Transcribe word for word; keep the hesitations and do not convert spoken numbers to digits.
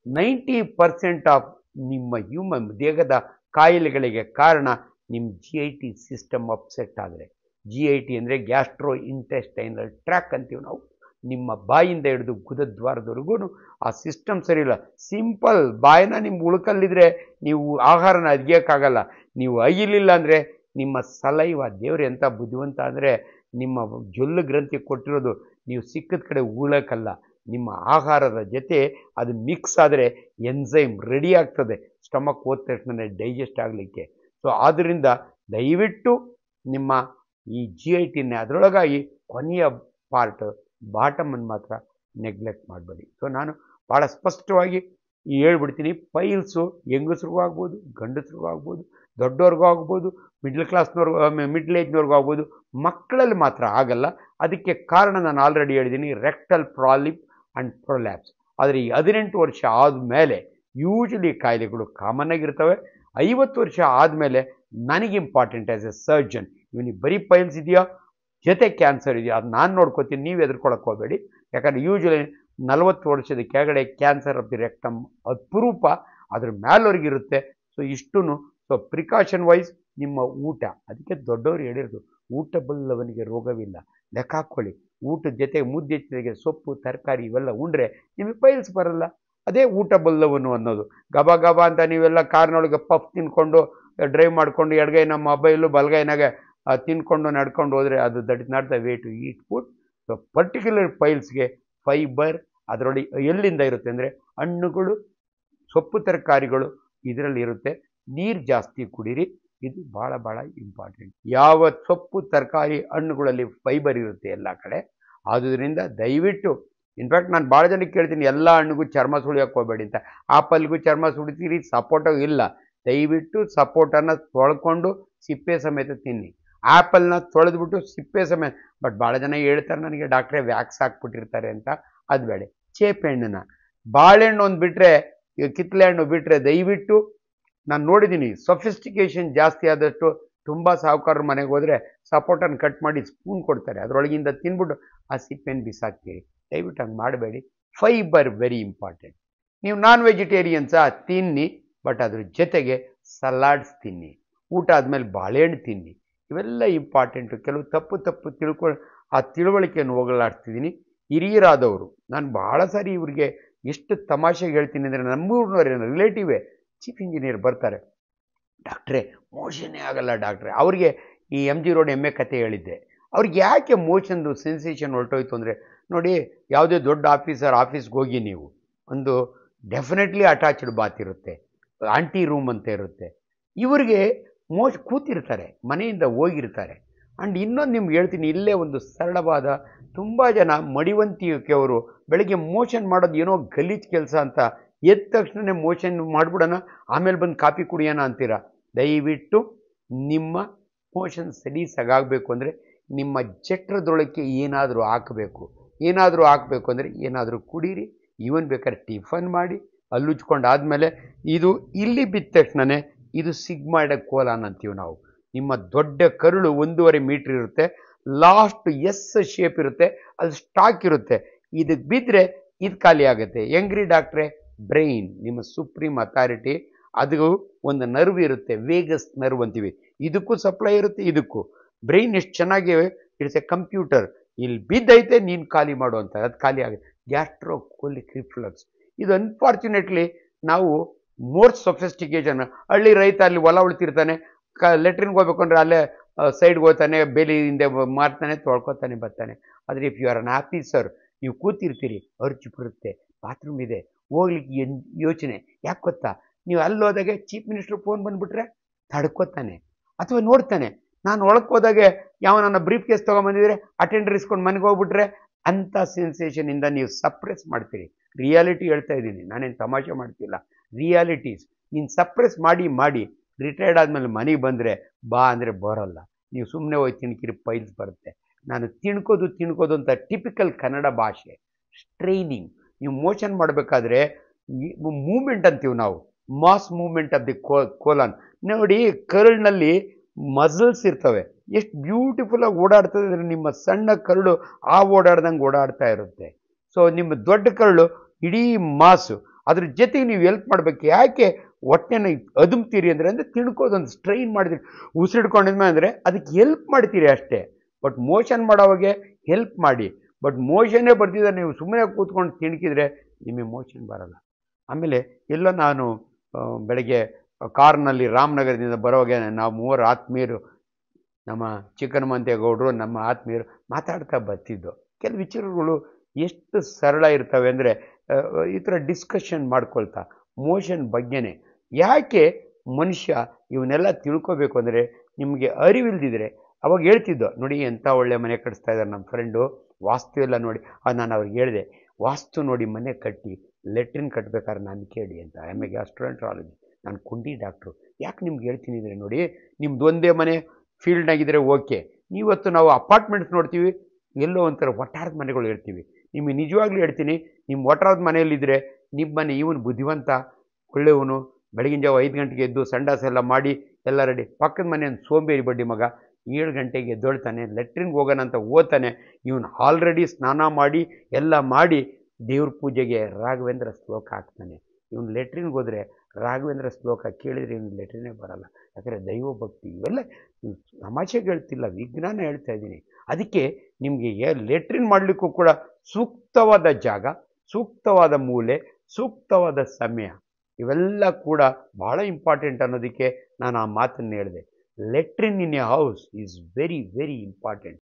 Ninety percent of ನಿಮ್ಮ human ದೇಹದ ಕಾಯಿಲೆಗಳಿಗೆ ಕಾರಣ ನಿಮ್ಮ G I T system upset ಆದರೆ, ಜಿ ಐ ಟಿ ಅಂದರೆ ಗ್ಯಾಸ್ಟ್ರೋ ಇಂಟೆಸ್ಟೈನಲ್ ಟ್ರ್ಯಾಕ್ ಅಂತೀವಿ ನಾವು. ನಿಮ್ಮ ಬಾಯಿಂದ ಹಿಡಿದು ಗುದದ್ವಾರದವರೆಗೂ ಆ ಸಿಸ್ಟಮ್ ಸರಿ ಇಲ್ಲ. ಸಿಂಪಲ್ ಬಾಯಿನ ನಿಮ್ಮ ಉಳ್ಕಲ್ಲಿದ್ರೆ ನೀವು ಆಹಾರನ ಅಗಿಯೋಕ್ಕಾಗಲ್ಲ. ನೀವು ಅಗಿಲಿಲ್ಲ ಅಂದರೆ ನಿಮ್ಮ ಸಲೈವ, ದೇವ್ರು ಎಂಥ ಬುದ್ಧಿವಂತ ಅಂದರೆ ನಿಮ್ಮ ಜೊಲ್ಲು ಗ್ರಂಥಿ ಕೊಟ್ಟಿರೋದು ನೀವು ಸಿಕ್ಕಿದ ಕಡೆ ಉಳಕ್ಕಲ್ಲ. ನಿಮ್ಮ ಆಹಾರದ ಜೊತೆ ಅದು ಮಿಕ್ಸ್ ಆದರೆ ಎನ್ಸೈಮ್ ರೆಡಿ ಆಗ್ತದೆ ಸ್ಟಮಕ್ ಹೋದ ತಕ್ಷಣ ಡೈಜೆಸ್ಟ್ ಆಗಲಿಕ್ಕೆ. ಸೊ ಆದ್ದರಿಂದ ದಯವಿಟ್ಟು ನಿಮ್ಮ ಈ ಜಿ ಐ ಟಿನ ಅದರೊಳಗಾಗಿ ಕೊನೆಯ ಪಾರ್ಟ್ ಬಾಟಮನ್ನು ಮಾತ್ರ ನೆಗ್ಲೆಕ್ಟ್ ಮಾಡಬೇಡಿ. ಸೊ ನಾನು ಭಾಳ ಸ್ಪಷ್ಟವಾಗಿ ಹೇಳ್ಬಿಡ್ತೀನಿ, ಪೈಲ್ಸು ಹೆಂಗಸ್ರಿಗೂ ಆಗ್ಬೋದು, ಗಂಡಸ್ರಿಗೂ ಆಗ್ಬೋದು, ದೊಡ್ಡವ್ರಿಗೂ ಆಗ್ಬೋದು, ಮಿಡ್ಲ್ ಕ್ಲಾಸ್ನವ್ರಿಗೂ ಮಿಡ್ಲ್ ಏಜ್ನವ್ರಿಗೂ ಆಗ್ಬೋದು, ಮಕ್ಕಳಲ್ಲಿ ಮಾತ್ರ ಆಗಲ್ಲ. ಅದಕ್ಕೆ ಕಾರಣ ನಾನು ಆಲ್ರೆಡಿ ಹೇಳಿದ್ದೀನಿ, ರೆಕ್ಟಲ್ ಪ್ರಾಲಿಪ್ ಆ್ಯಂಡ್ ಪ್ರೊಲ್ಯಾಪ್ಸ್. ಆದರೆ ಈ ಹದಿನೆಂಟು ವರ್ಷ ಆದಮೇಲೆ ಯೂಶಲಿ ಕಾಯಿಲೆಗಳು ಕಾಮನ್ ಆಗಿರ್ತವೆ. ಐವತ್ತು ವರ್ಷ ಆದಮೇಲೆ ನನಗೆ ಇಂಪಾರ್ಟೆಂಟ್ ಆ್ಯಸ್ ಎ ಸರ್ಜನ್, ಇವನಿಗೆ ಬರೀ ಪೈಲ್ಸ್ ಇದೆಯಾ ಜೊತೆ ಕ್ಯಾನ್ಸರ್ ಇದೆಯಾ ಅದು ನಾನು ನೋಡ್ಕೋತೀನಿ, ನೀವು ಎದುರ್ಕೊಳಕ್ಕೆ ಹೋಗಬೇಡಿ. ಯಾಕಂದರೆ ಯೂಶಲಿ ನಲವತ್ತು ವರ್ಷದ ಕೆಳಗಡೆ ಕ್ಯಾನ್ಸರ್ ಆಫ್ ದಿ ರೆಕ್ಟಮ್ ಅಪರೂಪ, ಅದ್ರ ಮೇಲವ್ರಿಗಿರುತ್ತೆ. ಸೊ ಇಷ್ಟೂ ಸೊ ಪ್ರಿಕಾಷನ್ ವೈಸ್ ನಿಮ್ಮ ಊಟ, ಅದಕ್ಕೆ ದೊಡ್ಡವರು ಹೇಳಿರೋದು ಊಟ ಬಲ್ಲವನಿಗೆ ರೋಗವಿಲ್ಲ. ಲೆಕ್ಕ ಹಾಕ್ಕೊಳ್ಳಿ, ಊಟದ ಜೊತೆಗೆ ಮುದ್ದೆ ಜೊತೆಗೆ ಸೊಪ್ಪು ತರಕಾರಿ ಇವೆಲ್ಲ ಉಂಡ್ರೆ ನಿಮಗೆ ಪೈಲ್ಸ್ ಬರಲ್ಲ. ಅದೇ ಊಟ ಬಲ್ಲವನು ಅನ್ನೋದು. ಗಬ ಗಬ ಅಂತ ನೀವೆಲ್ಲ ಕಾರ್ನೊಳಗೆ ಪಫ್ ತಿನ್ಕೊಂಡು ಡ್ರೈವ್ ಮಾಡಿಕೊಂಡು ಎಡಗೈ ನಮ್ಮ ಮೊಬೈಲು ಬಲಗೈನಾಗೆ ತಿನ್ಕೊಂಡು ನಡ್ಕೊಂಡು ಹೋದರೆ ಅದು that is not the way to eat food. So particular ಪೈಲ್ಸ್ಗೆ ಫೈಬರ್ ಅದರೊಳಗೆ ಎಲ್ಲಿಂದ ಇರುತ್ತೆ ಅಂದರೆ ಹಣ್ಣುಗಳು, ಸೊಪ್ಪು ತರಕಾರಿಗಳು ಇದರಲ್ಲಿ ಇರುತ್ತೆ. ನೀರು ಜಾಸ್ತಿ ಕುಡೀರಿ, ಇದು ಭಾಳ ಭಾಳ ಇಂಪಾರ್ಟೆಂಟ್. ಯಾವ ಸೊಪ್ಪು ತರಕಾರಿ ಹಣ್ಣುಗಳಲ್ಲಿ ಫೈಬರ್ ಇರುತ್ತೆ ಎಲ್ಲ ಕಡೆ. ಆದುದರಿಂದ ದಯವಿಟ್ಟು, ಇನ್ಫ್ಯಾಕ್ಟ್ ನಾನು ಭಾಳ ಜನಕ್ಕೆ ಕೇಳ್ತೀನಿ ಎಲ್ಲ ಹಣ್ಣಿಗೂ ಚರ್ಮ ಸುಳಿಯೋಕೆ ಹೋಗಬೇಡಿ ಅಂತ. ಆಪಲ್ಗೂ ಚರ್ಮ ಸುಡಿತೀರಿ, ಸಪೋಟೋ ಇಲ್ಲ. ದಯವಿಟ್ಟು ಸಪೋಟನ ತೊಳ್ಕೊಂಡು ಸಿಪ್ಪೆ ಸಮೇತ ತಿನ್ನಿ. ಆ್ಯಪಲ್ನ ತೊಳೆದ್ಬಿಟ್ಟು ಸಿಪ್ಪೆ ಸಮೇತ. ಬಟ್ ಭಾಳ ಜನ ಹೇಳ್ತಾರೆ ನನಗೆ ಡಾಕ್ಟ್ರೇ ವ್ಯಾಕ್ಸ್ ಹಾಕ್ಬಿಟ್ಟಿರ್ತಾರೆ ಅಂತ, ಅದು ಬೇಡ. ಚೇಪೆ ಹಣ್ಣನ್ನ, ಬಾಳೆಹಣ್ಣು ಒಂದು ಬಿಟ್ಟರೆ, ಕಿತ್ತಳೆ ಹಣ್ಣು ಬಿಟ್ಟರೆ ದಯವಿಟ್ಟು ನಾನು ನೋಡಿದ್ದೀನಿ ಸೊಫಿಸ್ಟಿಕೇಷನ್ ಜಾಸ್ತಿ ಆದಷ್ಟು ತುಂಬ ಸಾಹುಕಾರರ ಮನೆಗೆ ಹೋದರೆ ಸಪೋಟನ್ನು ಕಟ್ ಮಾಡಿ ಸ್ಪೂನ್ ಕೊಡ್ತಾರೆ, ಅದರೊಳಗಿಂದ ತಿನ್ಬಿಟ್ಟು ಆ ಸಿಪ್ಪೆನ ಬಿಸಾಕ್ತೀರಿ. ದಯವಿಟ್ಟು ಹಂಗೆ ಮಾಡಬೇಡಿ. Fibre very important. ನೀವು ನಾನ್ ವೆಜಿಟೇರಿಯನ್ಸಾ ತಿನ್ನಿ, ಬಟ್ ಅದ್ರ ಜೊತೆಗೆ ಸಲಾಡ್ಸ್ ತಿನ್ನಿ. ಊಟ ಆದಮೇಲೆ ಬಾಳೆಹಣ್ಣು ತಿನ್ನಿ. ಇವೆಲ್ಲ ಇಂಪಾರ್ಟೆಂಟು. ಕೆಲವು ತಪ್ಪು ತಪ್ಪು ತಿಳ್ಕೊಂಡು ಆ ತಿಳುವಳಿಕೆಯನ್ನು ಹೋಗಲಾಡ್ತಿದ್ದೀನಿ. ಹಿರಿಯರಾದವರು, ನಾನು ಭಾಳ ಸಾರಿ ಇವ್ರಿಗೆ ಎಷ್ಟು ತಮಾಷೆಗೆ ಹೇಳ್ತೀನಿ ಅಂದರೆ, ನಮ್ಮೂರಿನವರೇ ರಿಲೇಟಿವೇ ಚೀಫ್ ಇಂಜಿನಿಯರ್ ಬರ್ತಾರೆ, ಡಾಕ್ಟ್ರೇ ಮೋಷನ್ನೇ ಆಗಲ್ಲ ಡಾಕ್ಟ್ರೇ. ಅವ್ರಿಗೆ ಈ ಎಮ್ ಜಿ ರೋಡ್ ಎಮ್ಮೆ ಕತೆ ಹೇಳಿದ್ದೆ. ಅವ್ರಿಗೆ ಯಾಕೆ ಮೋಷನ್ದು ಸೆನ್ಸೇಷನ್ ಹೊರಟೋಯ್ತು ಅಂದರೆ, ನೋಡಿ ಯಾವುದೇ ದೊಡ್ಡ ಆಫೀಸರ್ ಆಫೀಸ್ಗೆ ಹೋಗಿ ನೀವು, ಒಂದು ಡೆಫಿನೆಟ್ಲಿ ಅಟ್ಯಾಚ್ಡ್ ಬಾತ್ ಇರುತ್ತೆ, ಆಂಟಿ ರೂಮ್ ಅಂತ ಇರುತ್ತೆ. ಇವರಿಗೆ ಮೋಶ್ ಕೂತಿರ್ತಾರೆ, ಮನೆಯಿಂದ ಹೋಗಿರ್ತಾರೆ. ಆ್ಯಂಡ್ ಇನ್ನೊಂದು ನಿಮ್ಗೆ ಹೇಳ್ತೀನಿ, ಇಲ್ಲೇ ಒಂದು ಸರಳವಾದ, ತುಂಬ ಜನ ಮಡಿವಂತಿಕೆಯವರು ಬೆಳಗ್ಗೆ ಮೋಷನ್ ಮಾಡೋದು ಏನೋ ಗಲೀಜು ಕೆಲಸ ಅಂತ ಎದ್ದ ತಕ್ಷಣವೇ ಮೋಷನ್ ಮಾಡಿಬಿಡೋಣ, ಆಮೇಲೆ ಬಂದು ಕಾಫಿ ಕುಡಿಯೋಣ ಅಂತೀರ. ದಯವಿಟ್ಟು ನಿಮ್ಮ ಮೋಷನ್ ಸಲೀಸಾಗಬೇಕು ಅಂದರೆ ನಿಮ್ಮ ಚಕ್ರದೊಳಕ್ಕೆ ಏನಾದರೂ ಹಾಕಬೇಕು. ಏನಾದರೂ ಹಾಕಬೇಕು ಅಂದರೆ ಏನಾದರೂ ಕುಡೀರಿ, ಈವನ್ ಬೇಕಾದ್ರೆ ಟಿಫನ್ ಮಾಡಿ ಅಲ್ಲುಚ್ಕೊಂಡು ಆದಮೇಲೆ ಇದು ಇಲ್ಲಿ ಬಿದ್ದ ತಕ್ಷಣವೇ ಇದು ಸಿಗ್ಮಾಯ್ಡ ಕೋಲಾನ್ ಅಂತೀವಿ ನಾವು. ನಿಮ್ಮ ದೊಡ್ಡ ಕರುಳು ಒಂದೂವರೆ ಮೀಟ್ರ್ ಇರುತ್ತೆ, ಲಾಸ್ಟ್ ಎಸ್ ಶೇಪ್ ಇರುತ್ತೆ, ಅದು ಸ್ಟಾಕ್ ಇರುತ್ತೆ. ಇದಕ್ಕೆ ಬಿದ್ದರೆ ಇದು ಖಾಲಿ ಆಗುತ್ತೆ. ಹೆಂಗ್ರಿ ಡಾಕ್ಟ್ರೇ? ಬ್ರೈನ್, ನಿಮ್ಮ ಸುಪ್ರೀಂ ಅಥಾರಿಟಿ, ಅದು ಒಂದು ನರ್ವ್ ಇರುತ್ತೆ, ವೇಗಸ್ ನರ್ವ್ ಅಂತೀವಿ. ಇದಕ್ಕೂ ಸಪ್ಲೈ ಇರುತ್ತೆ, ಇದಕ್ಕೂ. ಬ್ರೈನ್ ಎಷ್ಟು ಚೆನ್ನಾಗಿ ಇಟ್ಸ್ ಎ ಕಂಪ್ಯೂಟರ್. ಇಲ್ಲಿ ಬಿದ್ದೈತೆ ನೀನು ಖಾಲಿ ಮಾಡು ಅಂತ, ಅದು ಖಾಲಿ ಆಗುತ್ತೆ. ಗ್ಯಾಸ್ಟ್ರೋಕೋಲಿಕ್ ರಿಫ್ಲಕ್ಸ್, ಇದು ಅನ್ಫಾರ್ಚುನೇಟ್ಲಿ ನಾವು ಮೋರ್ ಸೊಫಿಸ್ಟಿಕೇಷನ್. ಹಳ್ಳಿ ರೈತ ಅಲ್ಲಿ ಹೊಲ ಉಳ್ತಿರ್ತಾನೆ, ಕ ಲೆಟ್ರಿನ್ಗೆ ಹೋಗ್ಬೇಕು ಅಂದರೆ ಅಲ್ಲೇ ಸೈಡ್ಗೆ ಹೋಗ್ತಾನೆ, ಬೇಲಿ ಹಿಂದೆ ಮಾಡ್ತಾನೆ, ತೊಳ್ಕೊತಾನೆ ಬರ್ತಾನೆ. ಆದರೆ if you are an officer, ನೀವು ಕೂತಿರ್ತೀರಿ, ಅರ್ಜಿ ಬರುತ್ತೆ, ಬಾತ್ರೂಮ್ ಇದೆ, ಹೋಗ್ಲಿಕ್ಕೆ ಎನ್ ಯೋಚನೆ ಯಾಕೆ ಗೊತ್ತಾ? ನೀವು ಅಲ್ಲಿ ಹೋದಾಗೆ ಚೀಫ್ ಮಿನಿಸ್ಟ್ರ್ ಫೋನ್ ಬಂದುಬಿಟ್ರೆ ತಡ್ಕೋತಾನೆ, ಅಥವಾ ನೋಡ್ತಾನೆ. ನಾನು ಒಳಗೆ ಹೋದಾಗೆ ಯಾವ ನನ್ನ ಬ್ರೀಫ್ ಕೇಸ್ ತೊಗೊಂಬಂದಿದ್ರೆ ಅಟೆಂಡರ್ ಇಸ್ಕೊಂಡು ಮನೆಗೆ ಹೋಗ್ಬಿಟ್ರೆ ಅಂಥ ಸೆನ್ಸೇಷನಿಂದ ನೀವು ಸಪ್ರೆಸ್ ಮಾಡ್ತೀರಿ. ರಿಯಾಲಿಟಿ ಹೇಳ್ತಾ ಇದ್ದೀನಿ, ನಾನೇನು ತಮಾಷೆ ಮಾಡ್ತಿಲ್ಲ. ರಿಯಾಲಿಟೀಸ್ ನೀನು ಸಪ್ರೆಸ್ ಮಾಡಿ ಮಾಡಿ ರಿಟೈರ್ಡ್ ಆದಮೇಲೆ ಮನೆಗೆ ಬಂದರೆ ಬಾ ಅಂದರೆ ಬರೋಲ್ಲ. ನೀವು ಸುಮ್ಮನೆ ಹೋಗಿ ತಿನ್ಕಿರಿ, ಪೈಲ್ಸ್ ಬರುತ್ತೆ. ನಾನು ತಿಣ್ಕೋದು ತಿಣ್ಕೋದು ಅಂತ ಟಿಪಿಕಲ್ ಕನ್ನಡ ಭಾಷೆ. ಸ್ಟ್ರೈನಿಂಗ್, ನೀವು ಮೋಷನ್ ಮಾಡಬೇಕಾದ್ರೆ ಮೂಮೆಂಟ್ ಅಂತೀವಿ ನಾವು, ಮಾಸ್ ಮೂಮೆಂಟ್ ಆಫ್ ದಿ ಕೋ ಕೋಲಾನ್ ನೋಡಿ. ಕರುಳಿನಲ್ಲಿ ಮಸಲ್ಸ್ ಇರ್ತವೆ, ಎಷ್ಟು ಬ್ಯೂಟಿಫುಲ್ಲಾಗಿ ಓಡಾಡ್ತದೆ ಅಂದರೆ ನಿಮ್ಮ ಸಣ್ಣ ಕರುಳು ಆ ಓಡಾಡ್ದಂಗೆ ಓಡಾಡ್ತಾ ಇರುತ್ತೆ. ಸೊ ನಿಮ್ಮ ದೊಡ್ಡ ಕರುಳು ಇಡೀ ಮಾಸು, ಅದ್ರ ಜೊತೆಗೆ ನೀವು ಹೆಲ್ಪ್ ಮಾಡಬೇಕು. ಯಾಕೆ ಹೊಟ್ಟೆನ ಅದುಮ್ತೀರಿ ಅಂದರೆ ಅಂದರೆ ತಿಳ್ಕೋದೊಂದು ಸ್ಟ್ರೈನ್ ಮಾಡಿದ್ರಿ, ಉಸಿರಿಡ್ಕೊಂಡಿದ್ಮೇಲೆ ಅಂದರೆ ಅದಕ್ಕೆ ಹೆಲ್ಪ್ ಮಾಡ್ತೀರಿ ಅಷ್ಟೇ. ಬಟ್ ಮೋಷನ್ ಮಾಡೋವಾಗೆ ಹೆಲ್ಪ್ ಮಾಡಿ. ಬಟ್ ಮೋಷನ್ನೇ ಬರ್ತಿದ್ದಾರೆ, ನೀವು ಸುಮ್ಮನೆ ಕೂತ್ಕೊಂಡು ತಿಣ್ಕಿದ್ರೆ ನಿಮಗೆ ಮೋಷನ್ ಬರಲ್ಲ. ಆಮೇಲೆ ಎಲ್ಲ ನಾನು ಬೆಳಗ್ಗೆ ಕಾರ್ನಲ್ಲಿ ರಾಮನಗರದಿಂದ ಬರೋವಾಗೆ ನಾವು ಮೂವರು ಆತ್ಮೀಯರು, ನಮ್ಮ ಚಿಕ್ಕನಮಂತೇಗೌಡರು, ನಮ್ಮ ಆತ್ಮೀಯರು ಮಾತಾಡ್ತಾ ಬರ್ತಿದ್ದು. ಕೆಲವು ವಿಚಾರಗಳು ಎಷ್ಟು ಸರಳ ಇರ್ತವೆ ಅಂದರೆ ಈ ಥರ ಡಿಸ್ಕಷನ್ ಮಾಡ್ಕೊಳ್ತಾ ಮೋಷನ್ ಬಗ್ಗೆನೇ. ಯಾಕೆ ಮನುಷ್ಯ ಇವನ್ನೆಲ್ಲ ತಿಳ್ಕೊಬೇಕು ಅಂದರೆ ನಿಮಗೆ ಅರಿವಿಲ್ದಿದ್ರೆ ಅವಾಗ ಹೇಳ್ತಿದ್ದೋ ನೋಡಿ, ಎಂಥ ಒಳ್ಳೆ ಮನೆ ಕಟ್ಟಿಸ್ತಾ ಇದ್ದಾರೆ ನಮ್ಮ ಫ್ರೆಂಡು, ವಾಸ್ತು ಎಲ್ಲ ನೋಡಿ. ಅದು ನಾನು ಅವ್ರಿಗೆ ಹೇಳಿದೆ, ವಾಸ್ತು ನೋಡಿ ಮನೆ ಕಟ್ಟಿ ಲೆಟ್ರಿನ್ ಕಟ್ಟಬೇಕಾದ್ರೆ ನಾನು ಕೇಳಿ ಅಂತ. ಐ ಎಮ್ ಎ ಗ್ಯಾಸ್ಟ್ರೋಎಂಟ್ರಾಲಜಿ, ನಾನು ಕುಂಡಿ ಡಾಕ್ಟ್ರು. ಯಾಕೆ ನಿಮ್ಗೆ ಹೇಳ್ತೀನಿ ಅಂದರೆ ನೋಡಿ, ನಿಮ್ದು ಒಂದೇ ಮನೆ ಫೀಲ್ಡ್ನಾಗಿದ್ದರೆ ಓಕೆ. ಇವತ್ತು ನಾವು ಅಪಾರ್ಟ್ಮೆಂಟ್ಸ್ ನೋಡ್ತೀವಿ, ಎಲ್ಲೋ ಒಂಥರ ಒಟ್ಟಾರದ ಮನೆಗಳು ಇರ್ತೀವಿ. ನಿಮಗೆ ನಿಜವಾಗ್ಲೂ ಹೇಳ್ತೀನಿ, ನಿಮ್ಮ ಒಟ್ಟಾರದ ಮನೆಯಲ್ಲಿದ್ದರೆ ನಿಮ್ಮ ಮನೆ ಇವನು ಬುದ್ಧಿವಂತ ಒಳ್ಳೆಯವನು, ಬೆಳಗಿನ ಜಾವ ಐದು ಗಂಟೆಗೆ ಎದ್ದು ಸಂಡಾಸ ಎಲ್ಲ ಮಾಡಿ ಎಲ್ಲ ರೆಡಿ. ಪಕ್ಕದ ಮನೆಯನ್ನು ಸೋಂಬೇರಿ ಬಡ್ಡಿ ಮಗ ಏಳು ಗಂಟೆಗೆ ಎದ್ದೊಳ್ತಾನೆ, ಲೆಟ್ರಿನ್ಗೆ ಹೋಗೋಣ ಅಂತ ಓದ್ತಾನೆ. ಇವನು ಆಲ್ರೆಡಿ ಸ್ನಾನ ಮಾಡಿ ಎಲ್ಲ ಮಾಡಿ ದೇವ್ರ ಪೂಜೆಗೆ ರಾಘವೇಂದ್ರ ಶ್ಲೋಕ ಹಾಕ್ತಾನೆ. ಇವನು ಲೆಟ್ರಿನ್ಗೆ ಹೋದರೆ ರಾಘವೇಂದ್ರ ಶ್ಲೋಕ ಕೇಳಿದರೆ ಇವನು ಲೆಟ್ರಿನೇ ಬರಲ್ಲ. ಯಾಕಂದರೆ ದೈವ ಭಕ್ತಿ ಇವೆಲ್ಲ ತಮಾಷೆಗೆ ಹೇಳ್ತಿಲ್ಲ, ವಿಜ್ಞಾನ ಹೇಳ್ತಾ ಇದ್ದೀನಿ. ಅದಕ್ಕೆ ನಿಮಗೆ ಲೆಟ್ರಿನ್ ಮಾಡಲಿಕ್ಕೂ ಕೂಡ ಸೂಕ್ತವಾದ ಜಾಗ, ಸೂಕ್ತವಾದ ಮೂಲೆ, ಸೂಕ್ತವಾದ ಸಮಯ ಇವೆಲ್ಲ ಕೂಡ ಭಾಳ ಇಂಪಾರ್ಟೆಂಟ್ ಅನ್ನೋದಕ್ಕೆ ನಾನು ಆ ಮಾತನ್ನು ಹೇಳಿದೆ. Latrine in a house is very very important.